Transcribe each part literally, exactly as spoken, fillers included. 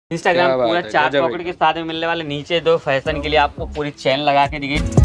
Instagram पूरा चार pocket के साथ में मिलने वाले, नीचे दो फैशन के लिए आपको पूरी चेन लगा के दी गई।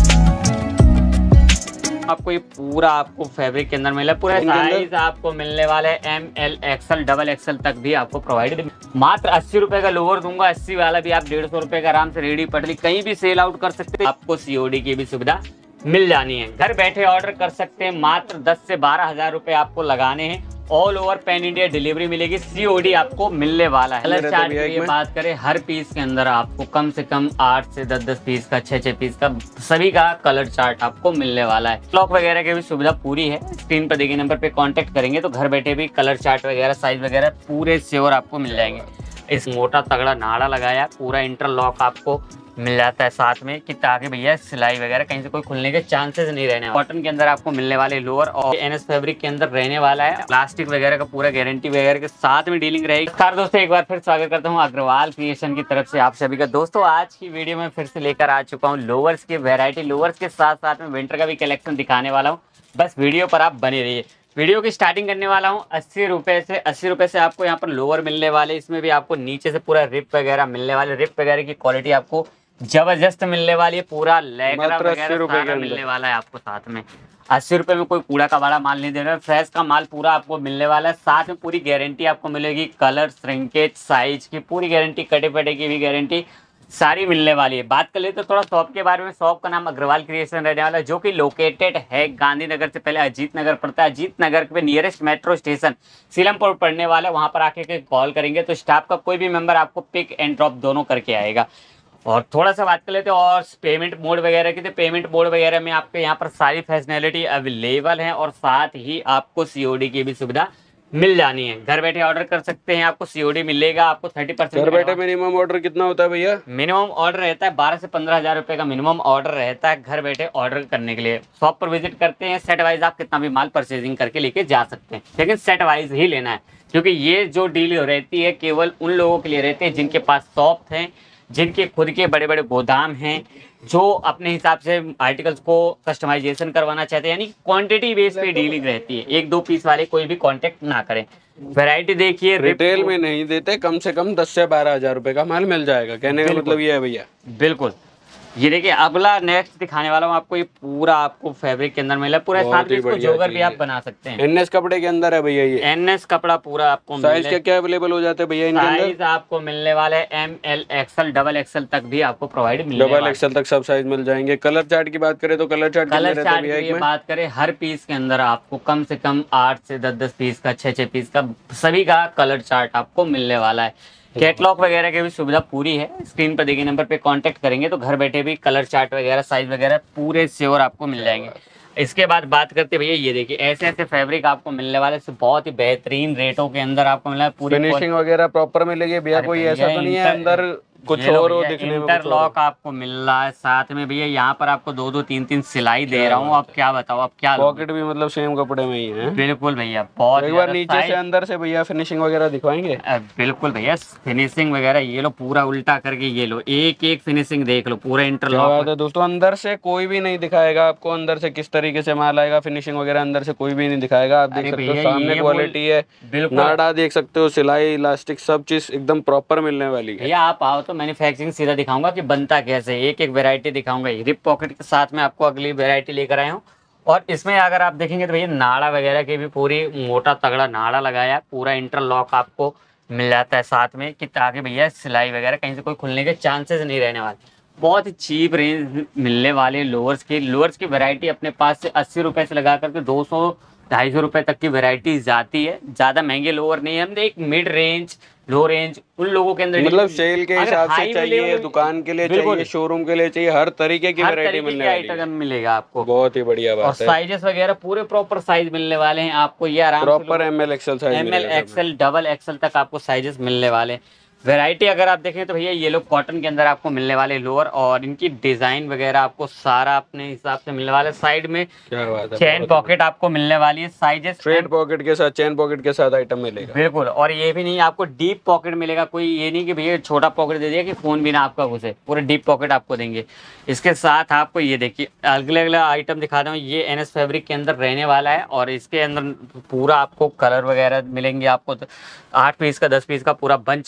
आपको ये पूरा आपको फैब्रिक के अंदर मिला, पूरा साइज आपको मिलने वाला है M L XL double XL तक भी आपको प्रोवाइड। मात्र अस्सी रुपए का लोअर दूंगा, अस्सी वाला भी आप डेढ़ सौ रुपए का आराम से रेडी पटली कहीं भी सेल आउट कर सकते हैं। आपको सीओडी की भी सुविधा मिल जानी है, घर बैठे ऑर्डर कर सकते हैं। मात्र दस से बारह हजार रुपए आपको लगाने हैं, all over pan India delivery मिलेगी, सीओडी आपको मिलने वाला है। कलर चार्ट की ये बात करें, हर पीस के अंदर आपको कम से कम आठ से दस दस पीस का, छह छह पीस का सभी का कलर चार्ट आपको मिलने वाला है। क्लॉक वगैरह की भी सुविधा पूरी है। स्क्रीन पर देखिए नंबर पे कांटेक्ट करेंगे तो घर बैठे भी कलर चार्ट वगैरह, साइज वगैरह पूरे श्योर आपको मिल जाएंगे। इस मोटा तगड़ा नाड़ा लगाया, पूरा इंटरलॉक आपको मिल जाता है साथ में कि ताकि भैया सिलाई वगैरह कहीं से कोई खुलने के चांसेस नहीं रहने। कॉटन के अंदर आपको मिलने वाले लोअर और एनएस फैब्रिक के अंदर रहने वाला है। प्लास्टिक वगैरह का पूरा गारंटी वगैरह के साथ में डीलिंग रहेगी। नमस्कार दोस्तों, एक बार फिर स्वागत करता हूं अग्रवाल क्रिएशन की तरफ से आप सभी का। दोस्तों आज की वीडियो में फिर से लेकर आ चुका हूँ लोअर्स की वेरायटी। लोअर्स के साथ साथ में विंटर का भी कलेक्शन दिखाने वाला हूँ, बस वीडियो पर आप बने रहिए। वीडियो की स्टार्टिंग करने वाला हूँ अस्सी रुपए से। अस्सी रुपए से आपको यहाँ पर लोअर मिलने वाले, इसमें भी आपको नीचे से पूरा रिप वगैरह मिलने वाले। रिप वगैरह की क्वालिटी आपको जबरदस्त मिलने वाली है, पूरा लेगरा वगैरह सारा मिलने वाला है आपको साथ में। अस्सी रुपए में कोई कूड़ा का बड़ा माल नहीं दे रहा है, फ्रेश का माल पूरा आपको मिलने वाला है। साथ में पूरी गारंटी आपको मिलेगी, कलर, श्रिंकेज, साइज की पूरी गारंटी, कटे फटे की भी गारंटी सारी मिलने वाली है। बात कर ले तो थोड़ा शॉप के बारे में। शॉप का नाम अग्रवाल क्रिएशन रहने वाला है, जो कि लोकेटेड है गांधीनगर से पहले अजीत नगर पड़ता है। अजीत नगर पे नियरेस्ट मेट्रो स्टेशन सीलमपुर पड़ने वाला है, वहां पर आके के कॉल करेंगे तो स्टाफ का कोई भी मेंबर आपको पिक एंड ड्रॉप दोनों करके आएगा। और थोड़ा सा बात कर लेते हैं और पेमेंट मोड वगैरह की। तो पेमेंट मोड वगैरह में आपके यहाँ पर सारी फैसिलिटी अवेलेबल है और साथ ही आपको सीओडी की भी सुविधा मिल जानी है। घर बैठे ऑर्डर कर सकते हैं, आपको सीओडी मिलेगा। आपको थर्टी परसेंट। घर बैठे मिनिमम ऑर्डर कितना होता है भैया? मिनिमम ऑर्डर रहता है बारह से पंद्रह हजार रुपए का मिनिमम ऑर्डर रहता है घर बैठे ऑर्डर करने के लिए। शॉप पर विजिट करते हैं, सेट वाइज आप कितना भी माल परचेजिंग करके लेके जा सकते हैं, लेकिन सेट वाइज ही लेना है, क्योंकि ये जो डील रहती है केवल उन लोगों के लिए रहती है जिनके पास शॉप है, जिनके खुद के बड़े बड़े गोदाम हैं, जो अपने हिसाब से आर्टिकल्स को कस्टमाइजेशन करवाना चाहते हैं। यानी क्वांटिटी बेस पे डीलिंग रहती है, एक दो पीस वाले कोई भी कांटेक्ट ना करें। वैरायटी देखिए, रिटेल में नहीं देते, कम से कम दस से बारह हजार रुपए का माल मिल जाएगा, कहने का मतलब ये है भैया। बिल्कुल। ये देखिए अगला नेक्स्ट दिखाने वाला हूँ आपको, ये पूरा आपको फैब्रिक के अंदर मिला, पूरा साथ में इसको जोगर भी आप बना सकते हैं। एनएस कपड़े के अंदर है भैया ये। एनएस कपड़ा पूरा आपको। साइज क्या क्या अवेलेबल हो जाते हैं भैया इनके अंदर? साइज आपको मिलने वाले M L XL double XL तक भी आपको प्रोवाइड मिलेगा। डबल एक्सएल तक सब साइज मिल जाएंगे। कलर चार्ट की बात करें तो कलर चार्ट कलर चार्ट की बात करें, हर पीस के अंदर आपको कम से कम आठ से दस दस पीस का, छह छह पीस का सभी का कलर चार्ट आपको मिलने वाला है। कैटलॉग वगैरह की भी सुविधा पूरी है। स्क्रीन पर देखिए नंबर पे कांटेक्ट करेंगे तो घर बैठे भी कलर चार्ट वगैरह, साइज वगैरह पूरे श्योर आपको मिल जाएंगे। इसके बाद बात करते भैया, ये देखिए ऐसे ऐसे फैब्रिक आपको मिलने वाले, बहुत ही बेहतरीन रेटों के अंदर आपको मिला है। पूरी फिनिशिंग वगैरह प्रॉपर मिलेगी भैया, कोई ऐसा तो नहीं है अंदर कुछ और हो दिखने में? इंटरलॉक आपको मिल रहा है साथ में भैया। यहाँ पर आपको दो दो तीन तीन सिलाई दे रहा हूँ, अब क्या बताओ, अब क्या पॉकेट भी मतलब सेम कपड़े में ही है। बिल्कुल भैया, बहुत। एक बार नीचे से अंदर से भैया फिनिशिंग वगैरह दिखवाएंगे? बिल्कुल भैया, फिनिशिंग वगैरह ये लो, पूरा उल्टा करके ये लो, एक एक फिनिशिंग देख लो, पूरा इंटरलॉक है दोस्तों। अंदर से कोई भी नहीं दिखाएगा आपको, अंदर से किस तरीके से माल आएगा, फिनिशिंग वगैरह अंदर से कोई भी नहीं दिखाएगा। आप देख सकते हो सामने क्वालिटी है, नाड़ा देख सकते हो, सिलाई, इलास्टिक सब चीज एकदम प्रॉपर मिलने वाली है। भैया आप आओ तो मैन्युफैक्चरिंग सीधा दिखाऊंगा कि बनता कैसे, एक एक वैरायटी दिखाऊंगा। रिप पॉकेट के साथ में आपको अगली वैरायटी लेकर आया हूँ। और इसमें अगर आप देखेंगे तो भैया नाड़ा वगैरह की भी पूरी मोटा तगड़ा नाड़ा लगाया, पूरा इंटरलॉक आपको मिल जाता है साथ में कि ताकि भैया सिलाई वगैरह कहीं से कोई खुलने के चांसेस नहीं रहने वाले। बहुत ही चीप रेंज मिलने वाले लोअर्स की। लोअर्स की वैरायटी अपने पास से अस्सी रुपए से लगा करके दो सौ ढाई सौ रुपए तक की वैरायटी जाती है। ज्यादा महंगे लोअर नहीं है, हम एक मिड रेंज, लो रेंज उन लोगों के अंदर, मतलब सेल के हिसाब से चाहिए, दुकान के लिए चाहिए, शोरूम के लिए चाहिए, हर तरीके की वैरायटी मिलने वाली है, मिलेगा आपको। बहुत ही बढ़िया बात है। और साइजेस वगैरह पूरे प्रॉपर साइज मिलने वाले हैं आपको। ये आराम proper M L XL size, M L XL double XL तक आपको साइजेस मिलने वाले। वैरायटी अगर आप देखें तो भैया ये लोग कॉटन के अंदर आपको मिलने वाले लोअर, और इनकी डिजाइन वगैरह आपको सारा अपने हिसाब से मिलने वाले। साइड में क्या बात है, चेन पॉकेट आपको मिलने वाली है, साइजेस स्ट्रेट पॉकेट के साथ, चेन पॉकेट के साथ आइटम मिलेगा। बिल्कुल। और ये भी नहीं आपको डीप पॉकेट मिलेगा, कोई ये नहीं कि भैया छोटा पॉकेट दे दिया कि फोन भी ना आपका घुसे, पूरे डीप पॉकेट आपको देंगे। इसके साथ आपको ये देखिए अगले अगला आइटम दिखा दूँ, ये एनएस फैब्रिक के अंदर रहने वाला है और इसके अंदर पूरा आपको कलर वगैरह मिलेंगे। आपको आठ पीस का, दस पीस का पूरा बंच मिलेगा।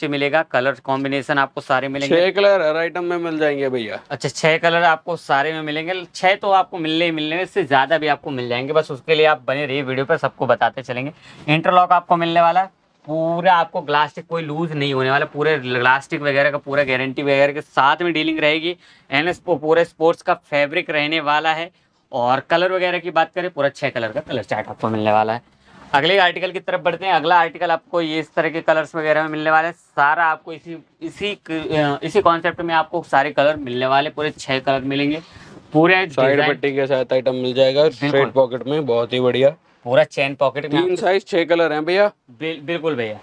कलर कॉम्बिनेशन आपको सारे मिलेंगे। छह कलर हर आइटम में मिल जाएंगे भैया। अच्छा, छह कलर आपको सारे में मिलेंगे। छह तो आपको मिलने ही मिलने, इससे ज्यादा भी आपको मिल जाएंगे, बस उसके लिए आप बने रहिए वीडियो पर, सबको बताते चलेंगे। इंटरलॉक आपको मिलने वाला है पूरा, आपको ग्लास्टिक कोई लूज नहीं होने वाला, पूरे ग्लास्टिक वगैरह का पूरा गारंटी वगैरह के साथ में डीलिंग रहेगी। एन एस पूरे स्पोर्ट्स का फैब्रिक रहने वाला है। और कलर वगैरह की बात करें, पूरा छह कलर का कलर चार्ट आपको मिलने वाला है। अगले आर्टिकल की तरफ बढ़ते हैं। अगला आर्टिकल आपको ये इस तरह के कलर्स वगैरह में मिलने वाले हैं। सारा आपको इसी इसी इसी कॉन्सेप्ट में आपको सारे कलर मिलने वाले, पूरे छह कलर मिलेंगे। पूरे साइड पट्टी के साथ आइटम मिल जाएगा, स्ट्रेट पॉकेट में, बहुत ही बढ़िया। पूरा चेन पॉकेट में, तीन साइज छह कलर हैं भैया। बिल, बिल्कुल भैया।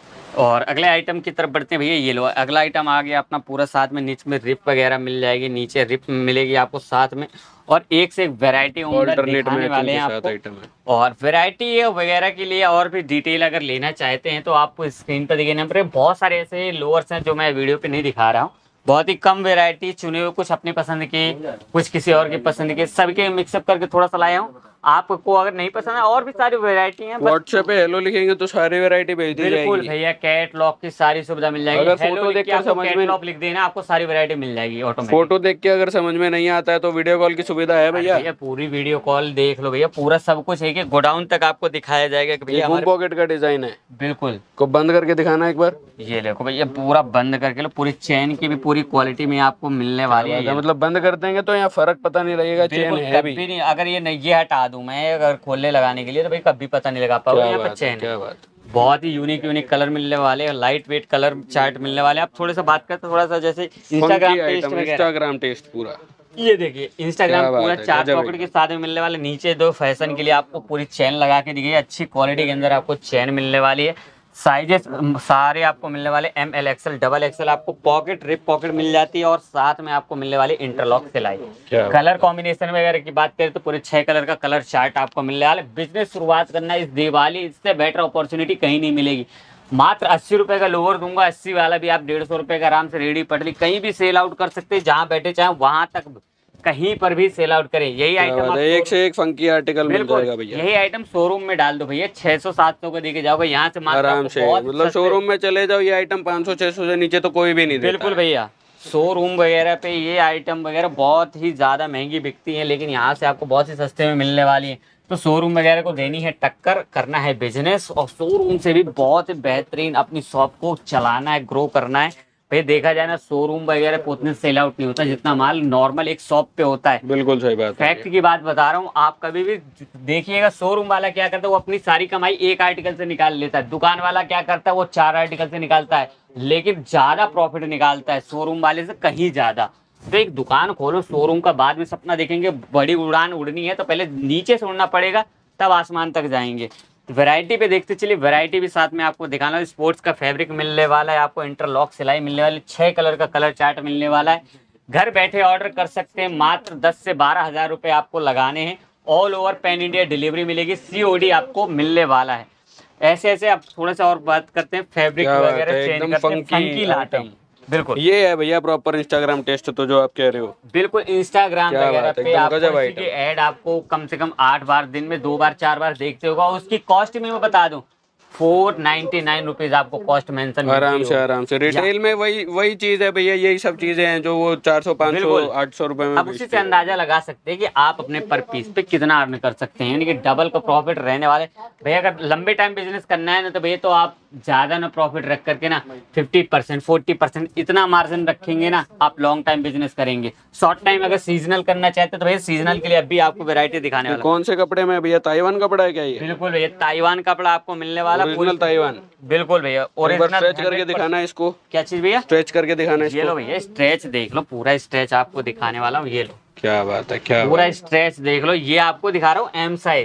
और अगले आइटम की तरफ बढ़ते हैं भैया। ये लो, अगला आइटम आ गया अपना, पूरा साथ में नीचे में रिप वगैरह मिल जाएगी, नीचे रिप मिलेगी आपको साथ में, और एक से एक वैरायटी दिखाने वाले हैं आपको। और वैरायटी वगैरह के लिए और भी डिटेल अगर लेना चाहते हैं तो आपको स्क्रीन पर दिखे नंबर, बहुत सारे ऐसे लोअर्स हैं जो मैं वीडियो पे नहीं दिखा रहा हूँ। बहुत ही कम वैरायटी चुने हुए, कुछ अपनी पसंद के, कुछ किसी और की पसंद के, सबके मिक्सअप करके थोड़ा सा लाया हूँ। आपको अगर नहीं पसंद है, और भी सारी वैरायटी हैं, व्हाट्सएप पे हेलो लिखेंगे तो सारी वैरायटी भेज दी जाएगी। बिल्कुल भैया, कैटलॉग की सारी सुविधा मिल जाएगी। अगर फोटो देख के समझ में कैटलॉग लिख देना, आपको सारी वैरायटी मिल जाएगी ऑटोमेटिक। फोटो देख के अगर समझ में नहीं आता है तो वीडियो कॉल की सुविधा है भैया। भैया पूरी वीडियो कॉल देख लो भैया, पूरा सब कुछ है कि गोडाउन तक आपको दिखाया जाएगा कि भैया हमारे पॉकेट का डिजाइन है। बिल्कुल, को बंद करके दिखाना एक बार। ये देखो भैया, पूरा बंद करके लो, पूरी चेन की भी पूरी क्वालिटी में आपको मिलने वाली है। मतलब बंद कर देंगे तो यहाँ फर्क पता नहीं लगेगा, चेन है भी नहीं। अगर ये नहीं, ये हटा दूं मैं अगर खोलने लगाने के लिए, तो भाई कभी पता नहीं लगा पाओगे यहाँ पर चेन। क्या बात, बहुत ही यूनिक यूनिक कलर मिलने वाले हैं, लाइट वेट कलर चार्ट मिलने वाले हैं। आप थोड़े सा बात करते थोड़ा सा जैसे इंस्टाग्राम टेस्ट इंस्टाग्राम टेस्ट पूरा, ये देखिए इंस्टाग्राम पूरा चार्ट पॉकेट के साथ में मिलने वाले। नीचे दो फैशन के लिए आपको पूरी चेन लगा के दी गई है, अच्छी क्वालिटी के अंदर आपको चेन मिलने वाली है। साइजेस सारे आपको मिलने वाले M L XL double XL, आपको पॉकेट रिप पॉकेट मिल जाती है, और साथ में आपको मिलने वाली इंटरलॉक सिलाई। कलर कॉम्बिनेशन वगैरह की बात करें तो पूरे छह कलर का कलर चार्ट आपको मिलने वाला है। बिजनेस शुरुआत करना इस दिवाली, इससे बेटर अपॉर्चुनिटी कहीं नहीं मिलेगी। मात्र अस्सी रुपए का लोअर दूंगा, अस्सी वाला भी आप डेढ़ सौ रुपए का आराम से रेडी पटली कहीं भी सेल आउट कर सकते हैं, जहाँ बैठे चाहे वहां तक कहीं पर भी सेल आउट करें। यही आइटम एक से एक फंकी आर्टिकल मिल जाएगा भैया। यही आइटम शोरूम में डाल दो भैया, छह सौ सात सौ का देके जाओगे यहाँ से आराम से, मतलब शोरूम में चले जाओ, ये आइटम पाँच सौ छह सौ से नीचे तो कोई भी नहीं देता। बिल्कुल भैया, शोरूम वगैरह पे ये आइटम वगैरह बहुत ही ज्यादा महंगी बिकती है, लेकिन यहाँ से आपको बहुत ही सस्ते में मिलने वाली है। तो शोरूम वगैरह को देनी है टक्कर, करना है बिजनेस, और शोरूम से भी बहुत ही बेहतरीन अपनी शॉप को चलाना है, ग्रो करना है। भाई देखा जाए ना, शोरूम वगैरह पे उतने सेल आउट नहीं होता जितना माल नॉर्मल एक शॉप पे होता है। बिल्कुल सही बात, फैक्ट की बात बता रहा हूँ। आप कभी भी देखिएगा, शोरूम वाला क्या करता है, वो अपनी सारी कमाई एक आर्टिकल से निकाल लेता है। दुकान वाला क्या करता है, वो चार आर्टिकल से निकालता है, लेकिन ज्यादा प्रॉफिट निकालता है शोरूम वाले से कहीं ज्यादा। तो एक दुकान खोलो शोरूम का, बाद में सपना देखेंगे, बड़ी उड़ान उड़नी है तो पहले नीचे से उड़ना पड़ेगा, तब आसमान तक जाएंगे। वैरायटी पे देखते चलिए, वैरायटी भी साथ में आपको दिखाना। स्पोर्ट्स का फैब्रिक मिलने वाला है, आपको इंटरलॉक सिलाई मिलने वाली, छह कलर का कलर चार्ट मिलने वाला है। घर बैठे ऑर्डर कर सकते हैं, मात्र दस से बारह हजार रुपए आपको लगाने हैं। All over pan India delivery मिलेगी, सीओडी आपको मिलने वाला है। ऐसे ऐसे आप थोड़ा सा और बात करते हैं, फैब्रिक वगैरह चेंज करते हैं, फंकी लाते हैं। बिल्कुल, ये है भैया प्रॉपर इंस्टाग्राम टेस्ट, तो जो आप कह रहे हो बिल्कुल इंस्टाग्राम वगैरह पे आपको इसकी ऐड आपको कम से कम आठ बार दिन में दो बार चार बार देखते होगा। उसकी कॉस्ट में मैं बता दूं, फोर नाइन्टी नाइन रुपीज आपको कॉस्ट मेंशन आराम से आराम से। रिटेल में वही वही चीज है भैया, यही सब चीजें हैं जो वो चार सौ पाँच सौ आठ सौ रुपए में। अब उसी से अंदाजा लगा सकते हैं कि आप अपने पर पीस पे कितना अर्न कर सकते हैं, यानी कि डबल का प्रॉफिट रहने वाले। भैया अगर लंबे टाइम बिजनेस करना है ना, तो भैया तो आप ज्यादा ना प्रॉफिट रख करके ना फिफ्टी परसेंट फोर्टी परसेंट इतना मार्जिन रखेंगे ना, आप लॉन्ग टाइम बिजनेस करेंगे। शॉर्ट टाइम अगर सीजनल करना चाहते तो भैया सीजनल के लिए अभी आपको वैरायटी दिखाने वाला। कौन से कपड़े में भैया, ताइवान कपड़ा है क्या ये? बिल्कुल भैया, ताइवान कपड़ा आपको मिलने वाला, ओरिजिनल ताइवान। बिल्कुल भैया, ओरिजिनल। स्ट्रेच करके दिखाना है इसको। क्या चीज भैया? स्ट्रेच करके दिखाना है इसको। ये लो भैया, स्ट्रेच देख लो, पूरा स्ट्रेच आपको दिखाने वाला हूँ। ये लो, क्या बात है, क्या पूरा स्ट्रेच देख लो। ये आपको दिखा रहा हूँ एम साइज,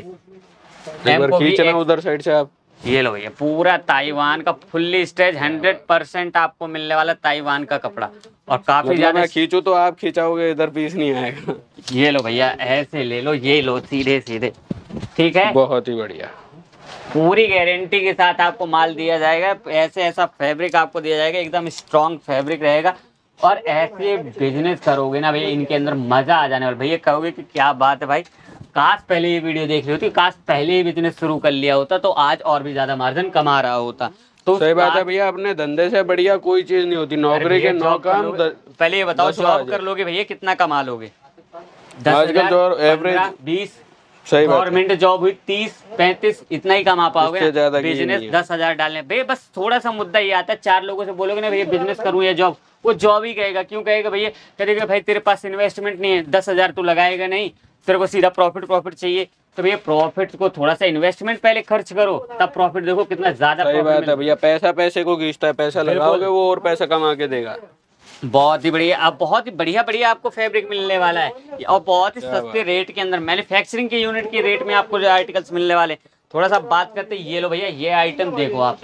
खींचना उधर साइड से आप। ये लो भैया, पूरा ताइवान का फुल्ली स्ट्रेच हंड्रेड परसेंट आपको मिलने वाला ताइवान का कपड़ा, और काफी मतलब ज्यादा। मैं खींचू तो आप खींचाओगे, इधर पीस नहीं आएगा। ये लो भैया, ऐसे ले लो, ये लो सीधे सीधे, ठीक है, बहुत ही बढ़िया। पूरी गारंटी के साथ आपको माल दिया जाएगा। ऐसे ऐसा फैब्रिक आपको दिया जाएगा, एकदम स्ट्रॉन्ग फैब्रिक रहेगा। और ऐसे बिजनेस करोगे ना भैया, इनके अंदर मजा आ जाने वाला। भैया कहोगे कि क्या बात है भाई, काश पहले ये वीडियो देख ली होती, काश पहले ही बिजनेस शुरू कर लिया होता, तो आज और भी ज्यादा मार्जिन कमा रहा होता। तो सही बात है भैया, अपने धंधे से बढ़िया कोई चीज नहीं होती। नौकरी के नौ काम। पहले ये बताओ जॉब कर लोगे भैया कितना कमा लोगे? आजकल जो एवरेज बीस, सही गवर्नमेंट जॉब हुई तीस पैंतीस, इतना ही कमा पाओगे। ज्यादा बिजनेस दस हजार डालने भैया, बस थोड़ा सा मुद्दा ये आता है, चार लोगों से बोलोगे ना भैया बिजनेस करूँ या जॉब, वो जॉब ही कहेगा। क्यों कहेगा भैया? कहेगा भाई तेरे पास इन्वेस्टमेंट नहीं है, दस हजार तू लगाएगा नहीं, तेरे को सीधा प्रॉफिट प्रॉफिट चाहिए। तो भैया प्रॉफिट को थोड़ा सा इन्वेस्टमेंट पहले खर्च करो, तब प्रॉफिट देखो कितना ज्यादा। सही बात है भैया, पैसा पैसे को खींचता है, पैसा लगाओगे वो और पैसा कमा के देगा। बहुत ही बढ़िया, अब बहुत ही बढ़िया बढ़िया आपको फैब्रिक मिलने वाला है और बहुत ही सस्ते रेट के अंदर, मैन्युफैक्चरिंग के यूनिट के रेट में आपको जो आर्टिकल्स मिलने वाले। थोड़ा सा बात करते हैं, ये लो भैया, ये आइटम देखो आप,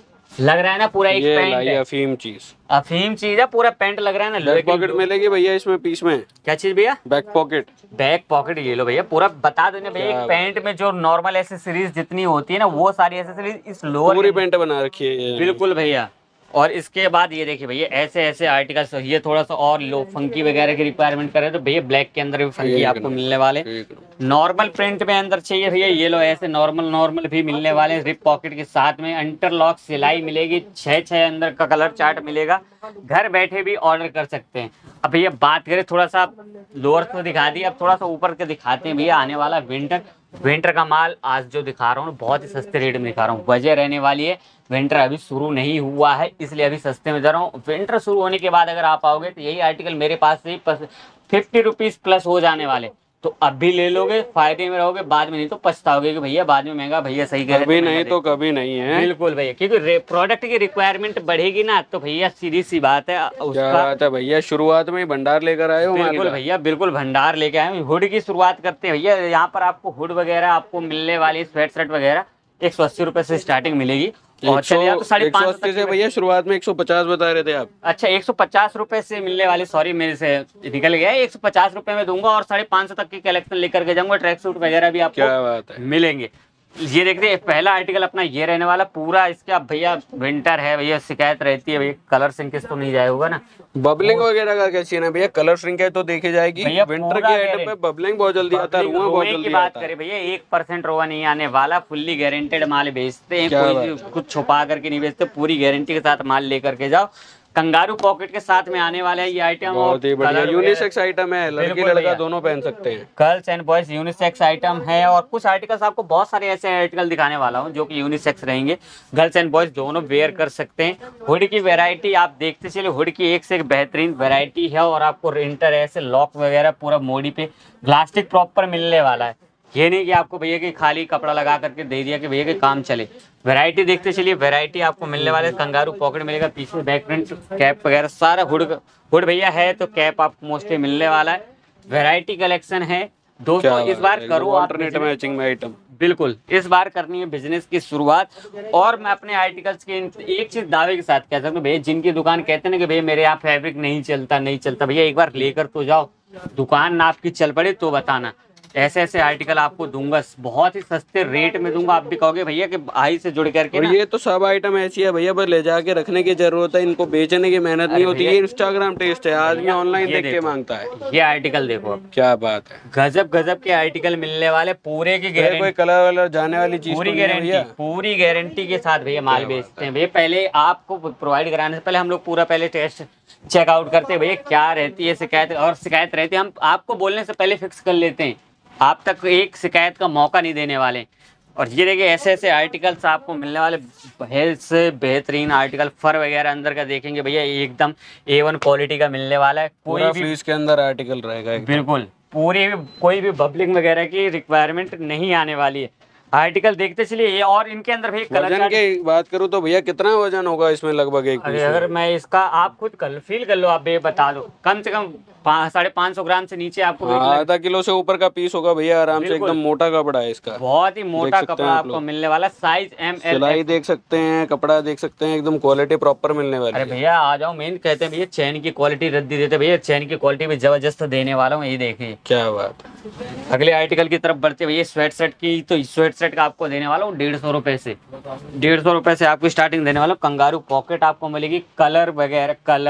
लग रहा है ना पूरा एक ये पैंट है। अफीम चीज, अफीम चीज है, पूरा पैंट लग रहा है ना। बैक पॉकेट मिलेगी भैया इसमें, पीस में। क्या चीज भैया? Back pocket. बैक पॉकेट, ये लो भैया, पूरा बता देना भैया, एक पैंट में जो नॉर्मल एसेसरीज जितनी होती है ना, वो सारी एसेसरीज इस लोअर पूरी पैंट बना रखी है। बिल्कुल भैया। और इसके बाद ये देखिए भैया, ऐसे ऐसे आर्टिकल्स, ये थोड़ा सा और लो फंकी वगैरह की रिक्वायरमेंट करे तो भैया ब्लैक के अंदर भी फंकी आपको मिलने वाले। नॉर्मल प्रिंट में अंदर चाहिए भैया, ये लो ऐसे नॉर्मल नॉर्मल भी मिलने वाले, रिप पॉकेट के साथ में इंटरलॉक सिलाई मिलेगी, छह छह अंदर का कलर चार्ट मिलेगा, घर बैठे भी ऑर्डर कर सकते हैं। अब भैया बात करें, थोड़ा सा लोअर तो दिखा दिया, अब थोड़ा सा ऊपर के दिखाते हैं भैया। आने वाला विंटर, विंटर का माल आज जो दिखा रहा हूँ बहुत ही सस्ते रेट में दिखा रहा हूँ, वजह रहने वाली है विंटर अभी शुरू नहीं हुआ है, इसलिए अभी सस्ते में दे रहा हूँ। विंटर शुरू होने के बाद अगर आप आओगे तो यही आर्टिकल मेरे पास से फिफ्टी रुपीज प्लस हो जाने वाले, तो अब भी ले लोगे, फायदे में रहोगे, बाद में नहीं तो पछताओगे कि भैया बाद में महंगा, भैया सही कह रहे थे, कभी नहीं तो कभी नहीं है। बिल्कुल भैया, क्योंकि प्रोडक्ट की रिक्वायरमेंट बढ़ेगी ना, तो भैया सीधी सी बात है क्या बात है भैया, शुरुआत में भंडार लेकर आए हो। बिल्कुल भैया, बिल्कुल भंडार लेके आए। हुड की शुरुआत करते हैं भैया, यहाँ पर आपको हुड वगैरह आपको मिलने वाली, स्वेट शर्ट वगैरह एक सौ अस्सी रुपए से स्टार्टिंग मिलेगी। और चलिए तो साढ़े पाँच सौ से भैया, शुरुआत में एक सौ पचास बता रहे थे आप। अच्छा, एक सौ पचास रुपए से मिलने वाले, सॉरी मेरे से निकल गया, एक सौ पचास रुपए में दूंगा और साढ़े पाँच सौ तक की कलेक्शन लेकर के जाऊंगा, ट्रैक सूट वगैरह भी आपको क्या बात है मिलेंगे। ये देखते हैं, पहला आर्टिकल अपना ये रहने वाला पूरा, इसका भैया विंटर है भैया, शिकायत रहती है भैया कलर श्रिंकेज तो नहीं जाए होगा ना, बबलिंग वगैरह का क्या सीन है भैया? कलर श्रिंकेज तो देखी जाएगी, विंटर के आइटम पे बबलिंग बहुत जल्दी आता है, रुआ बहुत जल्दी आता है। बात करें भैया, एक परसेंट रोआ नहीं आने वाला, फुल्ली गारंटेड माल बेचते हैं, कोई कुछ छुपा करके नहीं बेचते, पूरी गारंटी के साथ माल लेकर के जाओ। कंगारू पॉकेट के साथ में आने वाला है ये आइटम, बहुत ही बढ़िया यूनिसेक्स आइटम है, लड़की लड़का दोनों पहन सकते हैं, girls and boys unisex item है। और कुछ आर्टिकल्स आपको बहुत सारे ऐसे आर्टिकल दिखाने वाला हूँ जो कि यूनिसेक्स रहेंगे, गर्ल्स एंड बॉयज दोनों वेयर कर सकते हैं। हुड की वैरायटी आप देखते चलिए, हुड की एक से एक बेहतरीन वैरायटी है, और आपको इंटर ऐसे लॉक वगैरह पूरा मोड़ी पे प्लास्टिक प्रॉपर मिलने वाला है। ये नहीं कि आपको भैया कि खाली कपड़ा लगा करके दे दिया कि भैया के काम चले। वैरायटी देखते चलिए, वैरायटी आपको मिलने वाले, कंगारू पॉकेट मिलेगा, पीछे बैक प्रिंट, कैप वगैरह सारा हुड हुड भैया है, तो कैप आपको मोस्टली मिलने वाला है। वैरायटी कलेक्शन है दोस्तों, इस बार करो अल्टरनेट मैचिंग में आइटम, बिल्कुल इस बार करनी है बिजनेस की शुरुआत। और मैं अपने आर्टिकल्स के एक चीज दावे के साथ कह सकता हूँ भैया, जिनकी दुकान कहते हैं ना कि भैया मेरे यहाँ फैब्रिक नहीं चलता नहीं चलता भैया एक बार लेकर तो जाओ, दुकान ना आपकी चल पड़े तो बताना, ऐसे ऐसे आर्टिकल आपको दूंगा, बहुत ही सस्ते रेट में दूंगा। आप भी कहोगे भैया कि आई से जुड़ करके ना, ये तो सब आइटम ऐसी है भैया, बस ले जाके रखने की जरूरत है, इनको बेचने की मेहनत नहीं होती, ये इंस्टाग्राम टेस्ट है, आदमी ऑनलाइन देख के मांगता है। ये आर्टिकल देखो अब, क्या बात है, गजब गजब के आर्टिकल मिलने वाले, पूरे की गारंटी, कोई कलर वलर जाने वाली चीज पूरी गारंटी, पूरी गारंटी के साथ भैया माल बेचते हैं भैया। पहले आपको प्रोवाइड कराने से पहले हम लोग पूरा पहले टेस्ट चेकआउट करते हैं भैया, क्या रहती है शिकायत, और शिकायत रहती है हम आपको बोलने से पहले फिक्स कर लेते हैं, आप तक एक शिकायत का मौका नहीं देने वाले। और ये देखिए ऐसे ऐसे आर्टिकल्स आपको मिलने वाले, हेल्थ से बेहतरीन आर्टिकल, फर वगैरह अंदर का देखेंगे भैया एकदम ए वन क्वालिटी का मिलने वाला है, कोई भी फ्रीज के अंदर आर्टिकल रहेगा, बिल्कुल पूरी कोई भी बबलिंग वगैरह की रिक्वायरमेंट नहीं आने वाली है। आर्टिकल देखते चलिए, और इनके अंदर भैया कलर वजन की बात करूँ तो भैया कितना वजन होगा इसमें लगभग एक? अरे अगर मैं इसका आप खुद कर फील कर लो, आप भैया बता दो, कम से कम साढ़े पाँच सौ ग्राम से नीचे आपको आधा किलो से ऊपर का पीस होगा भैया आराम से, एकदम मोटा कपड़ा है इसका, बहुत ही मोटा कपड़ा आपको मिलने वाला, साइज एम एल, सिलाई देख सकते हैं, कपड़ा देख सकते हैं, एकदम क्वालिटी प्रॉपर मिलने वाली है। अरे भैया आ जाओ, मेन कहते हैं भैया चैन की क्वालिटी रद्दी देते भैया, चैन की क्वालिटी भी जबरदस्त देने वाला हूँ, ये देखिए क्या बात। अगले आर्टिकल की तरफ बढ़ते भैया, स्वेट शर्ट की, तो स्वेट शर्ट का आपको देने वाला हूँ डेढ़ सौ रुपए से, डेढ़ सौ रुपए से आपको स्टार्टिंग देने वाला हूँ। कंगारू पॉकेट आपको मिलेगी, कलर वगैरह, कलर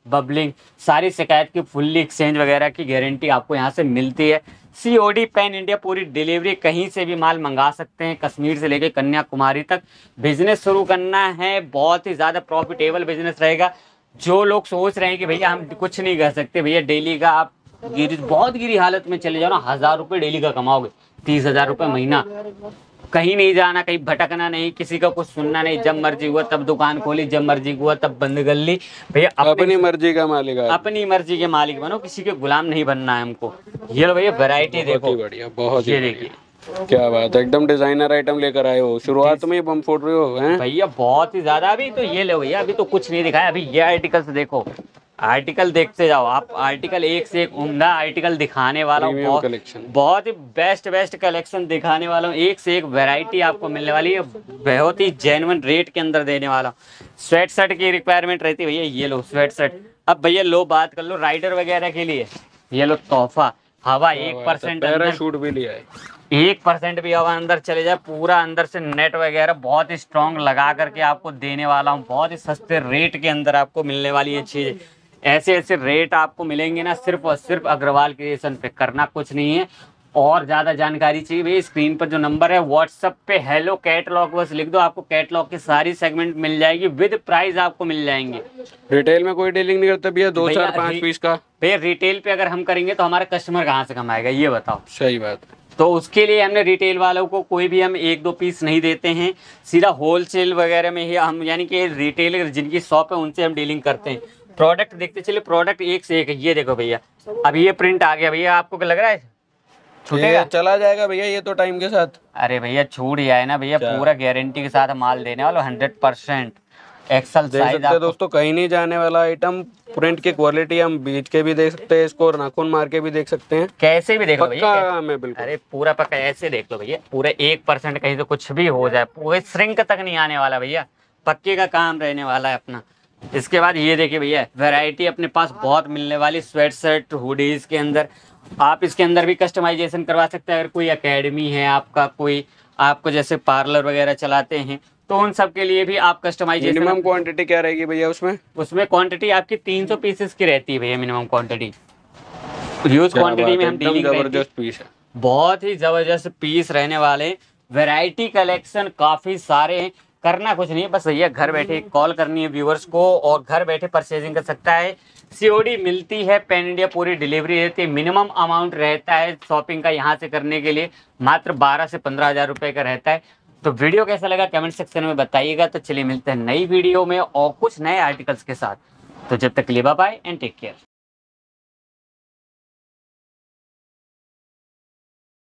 बबलिंग, सारी शिकायत की फुल्ली एक्सचेंज वगैरह की गारंटी आपको यहाँ से मिलती है। सीओडी पैन इंडिया पूरी डिलीवरी, कहीं से भी माल मंगा सकते हैं, कश्मीर से लेके कन्याकुमारी तक। बिजनेस शुरू करना है, बहुत ही ज़्यादा प्रॉफिटेबल बिजनेस रहेगा। जो लोग सोच रहे हैं कि भैया हम कुछ नहीं कर सकते, भैया डेली का आप गिरी बहुत गिरी हालत में चले जाओ ना, हज़ार रुपये डेली का कमाओगे, तीस हज़ार रुपये महीना। कहीं नहीं जाना, कहीं भटकना नहीं, किसी का कुछ सुनना नहीं, जब मर्जी हुआ तब दुकान खोली, जब मर्जी हुआ तब बंद कर ली। भैया अपनी मर्जी का मालिक, अपनी मर्जी के मालिक बनो, किसी के गुलाम नहीं बनना है हमको। ये लो भैया वैरायटी देखो, बढ़िया, बहुत ये देखिए क्या बात है, एकदम डिजाइनर आइटम लेकर आए हो, शुरुआत में ही बम फोड़ रहे हो हैं भैया, बहुत ही ज्यादा। अभी तो ये लो भैया, अभी तो कुछ नहीं दिखाया, अभी ये आर्टिकल से देखो, आर्टिकल देखते जाओ आप, आर्टिकल एक से एक उम्दा आर्टिकल दिखाने वाला हूँ, बहुत बहुत ही बेस्ट बेस्ट कलेक्शन दिखाने वाला हूँ, एक से एक वैरायटी आपको मिलने वाली है, बहुत ही जेन्युइन रेट के अंदर देने वाला हूँ। स्वेट शर्ट की रिक्वायरमेंट रहती है भैया, ये लो स्वेट शर्ट। अब भैया लो बात कर लो राइडर वगैरह के लिए, ये लो तोहफा, हवा एक परसेंट पैराशूट भी लिया है, एक परसेंट भी हवा अंदर चले जाए, पूरा अंदर से नेट वगैरह बहुत ही स्ट्रॉन्ग लगा करके आपको देने वाला हूँ, बहुत ही सस्ते रेट के अंदर आपको मिलने वाली ये चीज़। ऐसे ऐसे रेट आपको मिलेंगे ना, सिर्फ और सिर्फ अग्रवाल क्रिएशन पे, करना कुछ नहीं है। और ज़्यादा जानकारी चाहिए भैया, स्क्रीन पर जो नंबर है व्हाट्सअप पे हेलो कैटलॉग बस लिख दो, आपको कैटलॉग की सारी सेगमेंट मिल जाएगी, विद प्राइस आपको मिल जाएंगे। रिटेल में कोई डीलिंग नहीं करता भैया, दो चार पाँच पीस का। भैया रिटेल पे अगर हम करेंगे तो हमारा कस्टमर कहाँ से कमाएगा, ये बताओ। सही बात है। तो उसके लिए हमने रिटेल वालों को कोई भी हम एक दो पीस नहीं देते हैं, सीधा होलसेल वगैरह में ही हम, यानी कि रिटेल जिनकी शॉप है उनसे हम डीलिंग करते हैं। प्रोडक्ट देखते चलिए, प्रोडक्ट एक से एक है। ये देखो भैया, अब ये प्रिंट आ गया भैया, आपको क्या लग रहा है छूटेगा? चला जाएगा भैया ये तो टाइम के साथ। अरे भैया छूट जाए ना भैया, पूरा गारंटी के साथ माल देने वाला हंड्रेड परसेंट एक्सल साइज। दोस्तों कहीं नहीं जाने वाला आइटम, प्रिंट की क्वालिटी हम बीच के भी देख सकते हैं, इसको नाखून मार के भी देख सकते हैं, कैसे भी देख लो भैया, हमें बिल्कुल। अरे पूरा पक्का ऐसे देख लो भैया, पूरा एक परसेंट कहीं तो कुछ भी हो जाए, पूरे श्रिंक तक नहीं आने वाला भैया, पक्के का काम रहने वाला है अपना। इसके बाद ये देखिए भैया, वैरायटी अपने पास बहुत मिलने वाली, स्वेट शर्ट हुडीज के अंदर आप इसके अंदर भी कस्टमाइजेशन करवा सकते हैं। अगर कोई एकेडमी है आपका, कोई आपको जैसे पार्लर वगैरह चलाते हैं, तो उन सब के लिए भी आप कस्टमाइजेशन। मिनिमम क्वांटिटी क्या रहेगी भैया उसमें? उसमें क्वांटिटी आपकी तीन सौ पीसेस की रहती है भैया, मिनिमम क्वांटिटी। यूज क्वांटिटी में हम डीलिंग जबरदस्त पीस है, बहुत ही जबरदस्त पीस रहने वाले, वैरायटी कलेक्शन काफी सारे हैं। करना कुछ नहीं है, बस भैया घर बैठे कॉल करनी है व्यूवर्स को और घर बैठे परचेजिंग कर सकता है। सीओडी मिलती है, पैन इंडिया पूरी डिलीवरी रहती है, मिनिमम अमाउंट रहता है शॉपिंग का यहाँ से करने के लिए मात्र बारह से पंद्रह हज़ार रुपये का रहता है। तो वीडियो कैसा लगा कमेंट सेक्शन में बताइएगा। तो चलिए मिलते हैं नई वीडियो में और कुछ नए आर्टिकल्स के साथ, तो जब तक के लिए bye bye and take care.